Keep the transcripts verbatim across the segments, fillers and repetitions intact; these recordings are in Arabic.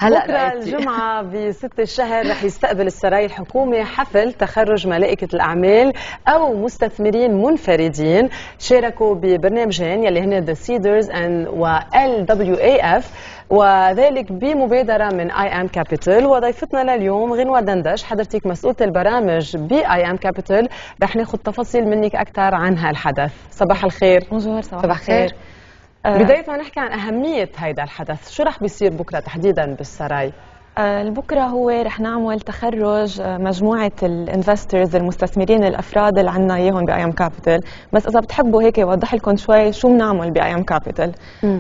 هلا بكره الجمعة بستة الشهر رح يستقبل السراي الحكومي حفل تخرج ملائكة الأعمال أو مستثمرين منفردين شاركوا ببرنامجين يلي هن The Seeders and و إل دبليو إيه إف، وذلك بمبادرة من I Am Capital. وضيفتنا لليوم غنوة دندش، حضرتك مسؤولة البرامج ب I Am Capital، رح ناخذ تفاصيل منك أكثر عن هالحدث. صباح الخير. بونجور. صباح الخير. بداية ما نحكي عن أهمية هيدا الحدث، شو رح بيصير بكرة تحديدا بالسراي؟ آه بكره هو رح نعمل تخرج مجموعة الانفسترز المستثمرين الأفراد اللي عنا إياهم بأي أم كابيتال، بس إذا بتحبوا هيك أوضح لكم شوي شو بنعمل بأي أم كابيتال.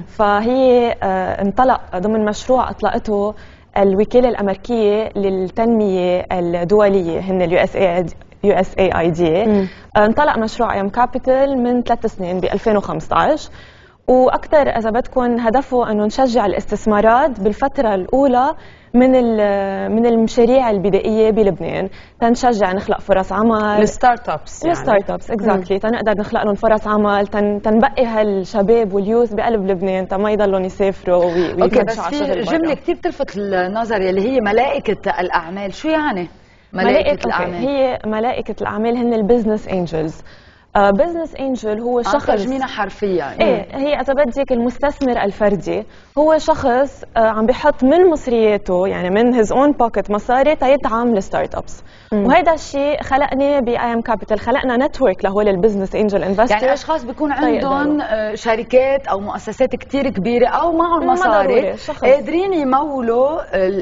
فهي آه انطلق ضمن مشروع أطلقته الوكالة الأمريكية للتنمية الدولية، هن اليو اس اي يو اس اي اي دي. انطلق مشروع أي أم كابيتال من ثلاث سنين ب ألفين وخمسة عشر، واكثر اذا بدكم هدفه انه نشجع الاستثمارات بالفتره الاولى من من المشاريع البدائيه بلبنان، تنشجع نخلق فرص عمل الستارت ابس يعني الستارت ابس اكزاكتلي، تنقدر نخلق لهم فرص عمل، تن تنبقي هالشباب واليوث بقلب لبنان تما يضلوا يسافروا ويتمشوا على الشغل. في جمله كثير بتلفت النظر يلي هي ملائكه الاعمال، شو يعني ملائكه, ملائكة الاعمال؟ هي ملائكه الاعمال هن البزنس انجلز. بزنس انجل هو شخص ترجمينها حرفيا يعني. ايه هي اذا بدك المستثمر الفردي، هو شخص عم بيحط من مصرياته يعني من هيز اون بوكيت مصاري تيدعم الستارت ابس، وهذا الشيء خلقني باي ام كابيتال، خلقنا نتورك لهول البزنس انجل انفسترز، يعني اشخاص بيكون عندهم شركات او مؤسسات كثير كبيره او معهم مصاري قادرين يمولوا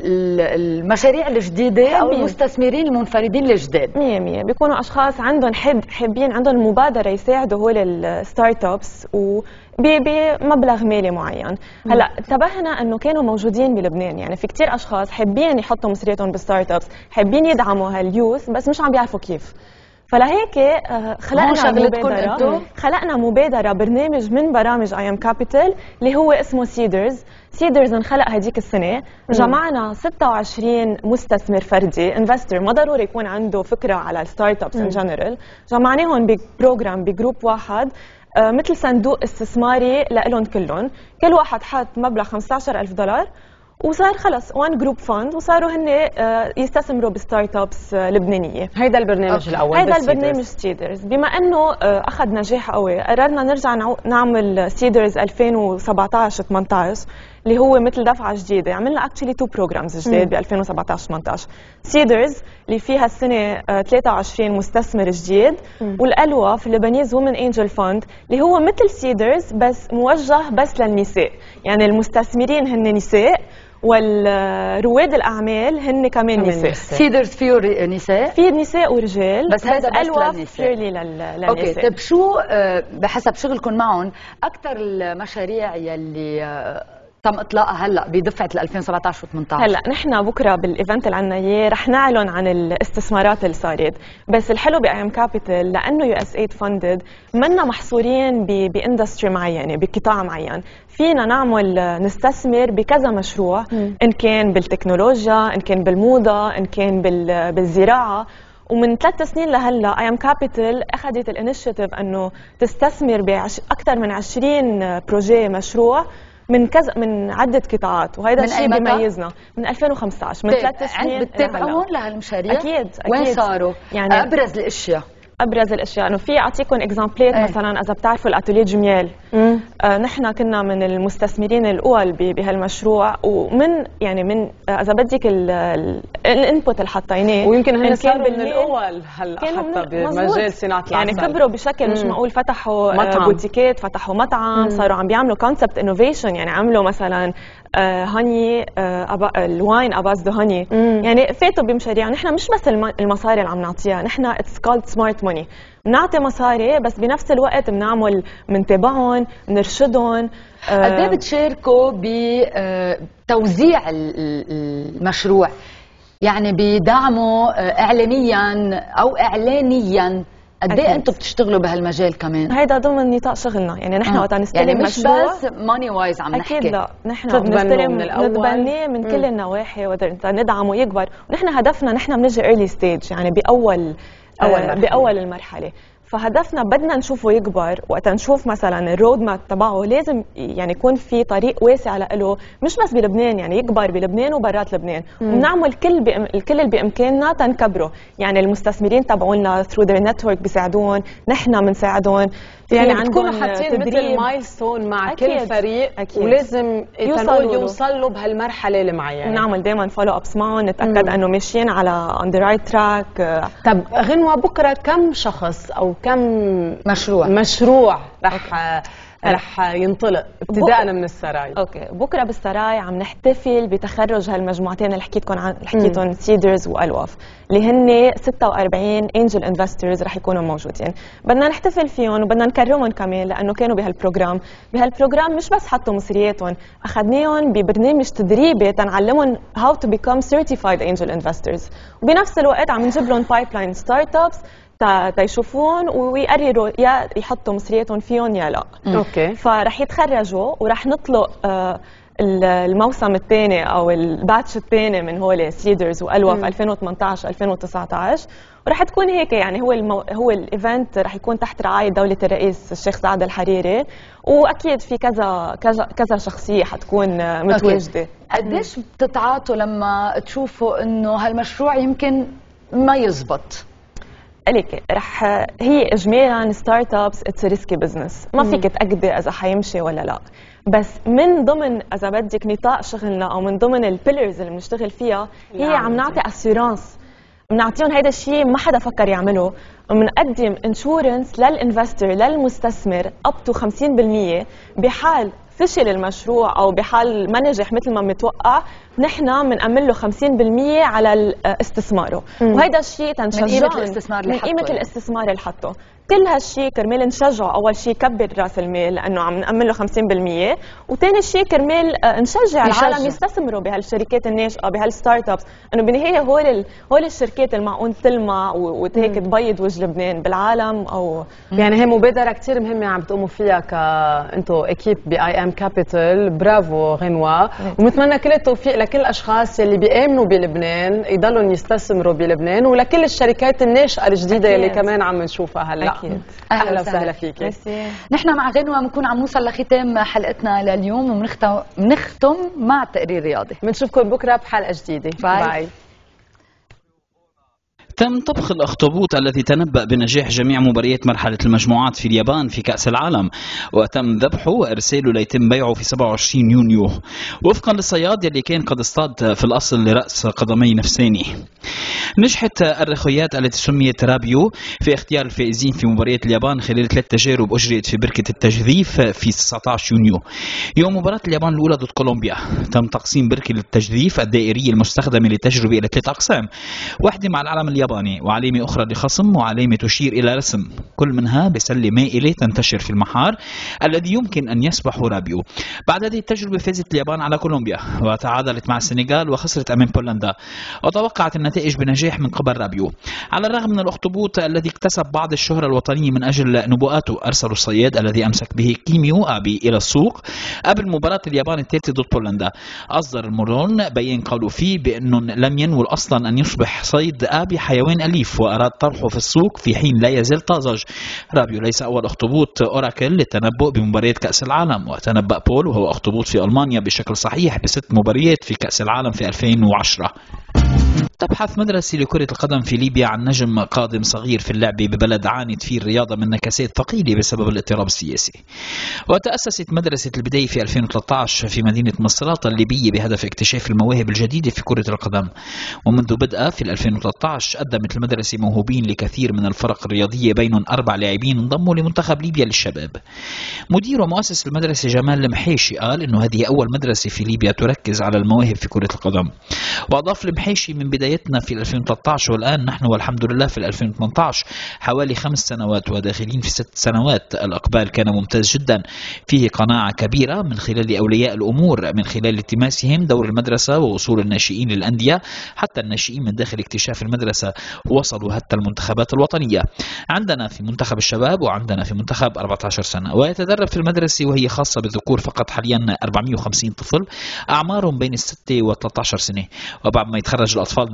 المشاريع الجديده او المستثمرين المنفردين الجداد. مية مية بيكونوا اشخاص عندهم حب حابين عندهم مبادره يساعدوا هول الستارت ابس و بمبلغ مالي معين. هلا انتبهنا انه كانوا موجودين بلبنان، يعني في كثير اشخاص حابين يحطوا مصرياتهم بالستارت ابس، حابين يدعموا هاليوث بس مش عم بيعرفوا كيف. فلهيك خلقنا مبادره خلقنا مبادره برنامج من برامج اي ام كابيتال اللي هو اسمه سيدرز. سيدرز انخلق هديك السنه، جمعنا ستة وعشرين مستثمر فردي انفستر، ما ضروري يكون عنده فكره على الستارت ابس ان جنرال، جمعناهم ببروجرام بجروب واحد، آه مثل صندوق استثماري لهم كلهم، كل واحد حط مبلغ خمسة عشر ألف دولار وصار خلص وان جروب فند، وصاروا هن آه يستثمروا بستارت ابس آه لبنانيه. هيدا البرنامج أوكي. الاول هيدا البرنامج سيدرز. بما انه آه اخذ نجاح قوي، قررنا نرجع نعمل سيدرز ألفين وسبعة عشر ثمانية عشر اللي هو مثل دفعه جديده. عملنا اكشلي تو بروجرامز جداد ب ألفين وسبعة عشر ثمانية عشر، سيدرز اللي فيها السنه آه ثلاثة وعشرين مستثمر جديد، والالوا في اللبنانيز وومن انجل فند اللي هو مثل سيدرز بس موجه بس للنساء، يعني المستثمرين هن نساء والرواد الاعمال هن كمان نساء. سيدرز فيه نساء؟ في نساء ورجال، بس هذا بس للنساء. للنساء. اوكي، طيب شو بحسب شغلكم معهم اكثر المشاريع يلي تم اطلاقها هلا بدفعه ألفين وسبعة عشر وثمانية عشر؟ هلا نحن بكره بالايفنت اللي عندنا اياه رح نعلن عن الاستثمارات اللي صارت، بس الحلو باي ام كابيتال لانه يو اس ايد فندد منا محصورين باندستري معينه، بقطاع معين، فينا نعمل نستثمر بكذا مشروع، م. ان كان بالتكنولوجيا، ان كان بالموضه، ان كان بالزراعه. ومن ثلاث سنين لهلا اي ام كابيتال اخذت الانيشيتيف انه تستثمر باكثر من عشرين بروجي مشروع من كذا من عده قطاعات، وهذا الشيء بيميزنا من ألفين وخمسة عشر، من ثلاث سنين. بتتابعون لهالمشاريع؟ اكيد اكيد. وين صاروا؟ يعني ابرز الاشياء ابرز الاشياء انه في اعطيكم اكزامبلات. ايه؟ مثلا اذا بتعرفوا الاتوليه جميال، آه نحن كنا من المستثمرين الاول بهالمشروع، ومن يعني من آه اذا بدك الانبوت اللي حطيناه، ويمكن هن صاروا من الاول هلا حتى بمجال صناعه العسل، يعني كبروا بشكل مم. مش معقول، فتحوا مطعم. بوتيكات، فتحوا مطعم، مم. صاروا عم بيعملوا كونسبت انوفيشن، يعني عملوا مثلا آه هاني آه أبا الواين اباز ذا هاني، يعني فاتوا بمشاريع. نحن مش بس المصاري اللي عم نعطيها، نحن اتس كولد سمارت ماني، بنعطي مصاري بس بنفس الوقت بنعمل بنتابعهم، بنرشدهم. قد ايه بتشاركوا بتوزيع المشروع؟ يعني بدعمه اعلاميا او اعلانيا؟ قد ايه انتم بتشتغلوا بهالمجال كمان؟ هيدا ضمن نطاق شغلنا، يعني نحن وقت نستلم يعني مش مشروع بس ماني وايز عم نحكي. اكيد لا، نحن بنستلم نتبنيه من كل النواحي وقدر ندعمه يكبر، ونحن هدفنا نحن بنجي ايرلي ستيج، يعني باول أول مرحلة. باول المرحله. فهدفنا بدنا نشوفه يكبر. وقت نشوف مثلا الرود ماب تبعه لازم يعني يكون في طريق واسع له، مش بس بلبنان، يعني يكبر بلبنان وبرات لبنان، وبنعمل كل بإم... الكل اللي بامكاننا تنكبره. يعني المستثمرين تبعولنا through their network بيساعدون، نحن بنساعدهم، يعني بتكونوا حاطين مثل مايلستون مع أكيد. كل فريق أكيد. ولازم يوصلوا يوصلوا بهالمرحله المعينه. نعمل دائما فولو ابس معهم، نتاكد انه ماشيين على on the right track. طب غنوه، بكره كم شخص او كم مشروع مشروع رح رح ينطلق ابتداء من السراي؟ اوكي، بكره بالسراي عم نحتفل بتخرج هالمجموعتين اللي حكيتكم عن اللي حكيتهم سيدرز والواف، اللي هن ستة وأربعين انجل انفسترز رح يكونوا موجودين. بدنا نحتفل فيهم وبدنا نكرمهم كمان لانه كانوا بهالبروجرام. بهالبروجرام مش بس حطوا مصرياتهم، اخذناهم ببرنامج تدريبي تنعلمهم how to become certified angel investors، وبنفس الوقت عم نجيب لهم بايبلاين ستارت ابس تيشوفون ويقرروا يا يحطوا مصرياتهم فيهم يا لا. اوكي، فرح يتخرجوا ورح نطلق آه الموسم الثاني او الباتش الثاني من هول سيدرز والواف ألفين وثمانية عشر ألفين وتسعة عشر، ورح تكون هيك. يعني هو المو... هو الايفنت رح يكون تحت رعايه دوله الرئيس الشيخ سعد الحريري، واكيد في كذا كذا كذا شخصيه حتكون متواجده. قديش بتتعاطوا لما تشوفوا انه هالمشروع يمكن ما يزبط؟ ليك رح هي اجمالا ستارت ابس اتس ريسكي بزنس، ما فيك تاكدي اذا حيمشي ولا لا، بس من ضمن اذا بدك نطاق شغلنا او من ضمن البيلرز اللي بنشتغل فيها هي عم نعطي اسيورانس، بنعطيهم هيدا الشيء ما حدا فكر يعمله، وبنقدم انشورنس للانفستر للمستثمر اب تو خمسين بالمية بحال فشل المشروع او بحال ما نجح مثل ما متوقع، نحن بنأمن له خمسين بالمية على استثماره. وهيدا الشيء تنشجعهم من قيمة الاستثمار اللي حطه، من قيمة الاستثمار اللي حطه. كل هالشيء كرمال نشجعه، اول شيء كبر راس المال لانه عم نأمن له خمسين بالمية، وثاني شيء كرمال نشجع العالم يستثمروا بهالشركات الناشئه بهالستارت ابس، انه بالنهايه هول ال... هول الشركات المعقول تلمع وهيك تبيض وجه لبنان بالعالم. او يعني هي مبادره كثير مهمه عم بتقوموا فيها كانتو اكيب باي ام كابيتال. برافو غنوه، وبنتمنى كل التوفيق لكل الاشخاص اللي بيامنوا بلبنان يضلوا يستثمروا بلبنان، ولكل الشركات الناشئه الجديده اللي كمان عم نشوفها هلا. أكيد. اهلا وسهلا فيكي. نحن مع غنوه بنكون عم نوصل لختام حلقتنا لليوم، وبنختم بنختم مع التقرير الرياضي. بنشوفكم بكره بحلقه جديده. باي, باي. تم طبخ الأخطبوط الذي تنبأ بنجاح جميع مباريات مرحلة المجموعات في اليابان في كأس العالم، وتم ذبحه وإرساله ليتم بيعه في سبعة وعشرين يونيو وفقا للصياد يلي كان قد اصطاد في الأصل لرأس قدمي نفساني. نجحت الرخويات التي سميت رابيو في اختيار الفائزين في مباريات اليابان خلال ثلاث تجارب أجريت في بركة التجذيف في تسعة عشر يونيو. يوم مباراة اليابان الأولى ضد كولومبيا تم تقسيم بركة التجذيف الدائرية المستخدمة للتجربة إلى ثلاث أقسام، واحدة مع العلم الياباني وعلامة أخرى لخصم وعلامة تشير إلى رسم، كل منها بسلة مائلة تنتشر في المحار الذي يمكن أن يسبح رابيو. بعد هذه التجربة فازت اليابان على كولومبيا وتعادلت مع السنغال وخسرت أمام بولندا، وتوقعت النتائج بنجاح من قبل رابيو. على الرغم من الأخطبوط الذي اكتسب بعض الشهرة الوطنية من أجل نبوءاته، أرسلوا الصياد الذي أمسك به كيميو أبي إلى السوق قبل مباراة اليابان الثالثة ضد بولندا. أصدر المورون بيان قالوا فيه بأنه لم ينوي أصلا أن يصبح صيد آبي حيوان أليف، وأراد طرحه في السوق في حين لا يزال طازج. رابيو ليس أول أخطبوط أوراكل للتنبؤ بمباريات كأس العالم، وتنبأ بول وهو أخطبوط في ألمانيا بشكل صحيح بست مباريات في كأس العالم في ألفين وعشرة. تبحث مدرسة لكرة القدم في ليبيا عن نجم قادم صغير في اللعب ببلد عانت فيه الرياضة من نكسات ثقيلة بسبب الاضطراب السياسي. وتأسست مدرسة البداية في ألفين وثلاثة عشر في مدينة مصراتة الليبية بهدف اكتشاف المواهب الجديدة في كرة القدم، ومنذ بدأ في ألفين وثلاثة عشر قدمت المدرسة موهوبين لكثير من الفرق الرياضية، بينهم أربع لاعبين انضموا لمنتخب ليبيا للشباب. مدير ومؤسس المدرسة جمال المحيشي قال إنه هذه أول مدرسة في ليبيا تركز على المواهب في كرة القدم. وأضاف المحيشي من بدايتنا في ألفين وثلاثة عشر والآن نحن والحمد لله في ألفين وثمانية عشر حوالي خمس سنوات وداخلين في ست سنوات، الأقبال كان ممتاز جدا، فيه قناعة كبيرة من خلال أولياء الأمور من خلال التماسهم دور المدرسة ووصول الناشئين للأندية، حتى الناشئين من داخل اكتشاف المدرسة وصلوا حتى المنتخبات الوطنية. عندنا في منتخب الشباب وعندنا في منتخب أربعة عشر سنة، ويتدرب في المدرسة وهي خاصة بالذكور فقط حاليا أربعمئة وخمسين طفل أعمارهم بين الستة وثلاثة عشر سنة، وبعد ما يتخرج الأطفال من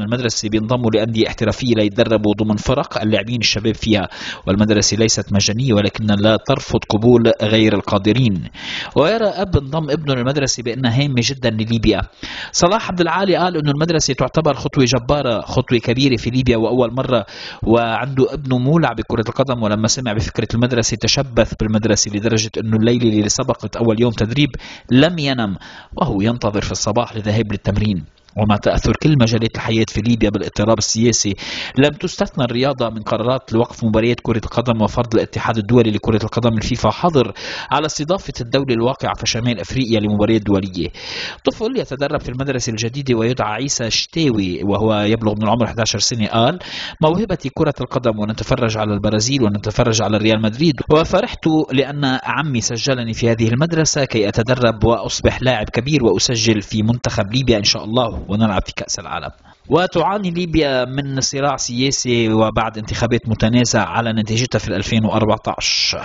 المدرسة بينضموا لأندية احترافية ليتدربوا ضمن فرق اللاعبين الشباب فيها، والمدرسة ليست مجانية ولكن لا ترفض قبول غير القادرين. ويرى أب انضم ابنه للمدرسة بأنها هامة جدا لليبيا. صلاح عبد العالي قال أنه المدرسة تعتبر خطوة جبارة، خطوة كبيرة في ليبيا وأول مرة، وعنده ابنه مولع بكرة القدم، ولما سمع بفكرة المدرسة تشبث بالمدرسة لدرجة أنه الليلة اللي سبقت أول يوم تدريب لم ينم وهو ينتظر في الصباح للذهاب للتمرين. ومع تأثر كل مجالات الحياة في ليبيا بالاضطراب السياسي لم تستثنى الرياضة من قرارات لوقف مباريات كرة القدم وفرض الاتحاد الدولي لكرة القدم الفيفا حظر على استضافة الدولة الواقعة في شمال أفريقيا لمباريات دولية. طفل يتدرب في المدرسة الجديدة ويدعى عيسى شتاوي وهو يبلغ من العمر إحدى عشرة سنة قال: موهبتي كرة القدم ونتفرج على البرازيل ونتفرج على ريال مدريد، وفرحت لأن عمي سجلني في هذه المدرسة كي أتدرب وأصبح لاعب كبير وأسجل في منتخب ليبيا إن شاء الله ونلعب في كأس العالم. وتعاني ليبيا من صراع سياسي وبعد انتخابات متنازع على نتيجتها في ألفين وأربعة عشر.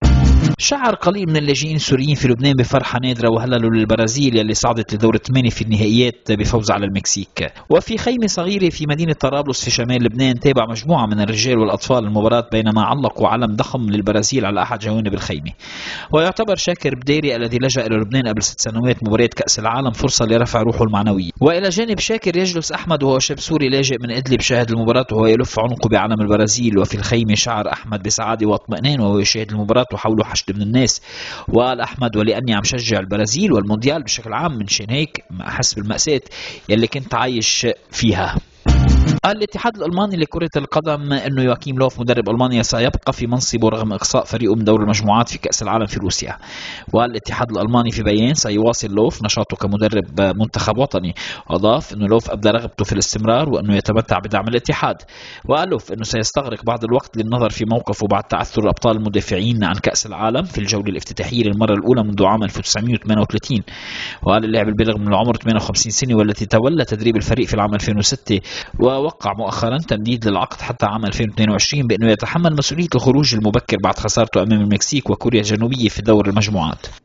شعر قليل من اللاجئين السوريين في لبنان بفرحة نادرة وهللوا للبرازيل يلي صعدت لدور الثمانية في النهائيات بفوز على المكسيك. وفي خيمة صغيرة في مدينة طرابلس في شمال لبنان تابع مجموعة من الرجال والأطفال المباراة بينما علقوا علم ضخم للبرازيل على أحد جوانب الخيمة. ويعتبر شاكر بديري الذي لجأ إلى لبنان قبل ست سنوات مباراة كأس العالم فرصة لرفع روحه المعنوية. وإلى جانب شاكر يجلس أحمد وهو شاب سوري لاجئ من إدلب شاهد المباراة وهو يلف عنقه بعلم البرازيل. وفي الخيمة شعر أحمد بسعادة واطمئنان وهو يشاهد المباراة وحوله حشد من الناس. وقال أحمد: ولأني عم شجع البرازيل والمونديال بشكل عام من شان هيك ما أحس بالمأساة يلي كنت عايش فيها. قال الاتحاد الألماني لكرة القدم أنه يواكيم لوف مدرب ألمانيا سيبقى في منصبه رغم إقصاء فريقه من دور المجموعات في كأس العالم في روسيا. وقال الاتحاد الألماني في بيان: سيواصل لوف نشاطه كمدرب منتخب وطني. أضاف أنه لوف أبدى رغبته في الاستمرار وأنه يتمتع بدعم الاتحاد. وقال لوف أنه سيستغرق بعض الوقت للنظر في موقفه بعد تعثر الأبطال المدافعين عن كأس العالم في الجولة الافتتاحية للمرة الأولى منذ عام ألف وتسعمائة وثمانية وثلاثين. وقال اللاعب البالغ من العمر ثمانية وخمسين سنة والتي تولى تدريب الفريق في العام ألفين وستة ووقع مؤخرا تمديد للعقد حتى عام ألفين واثنين وعشرين بأنه يتحمل مسؤولية الخروج المبكر بعد خسارته أمام المكسيك وكوريا الجنوبية في دور المجموعات.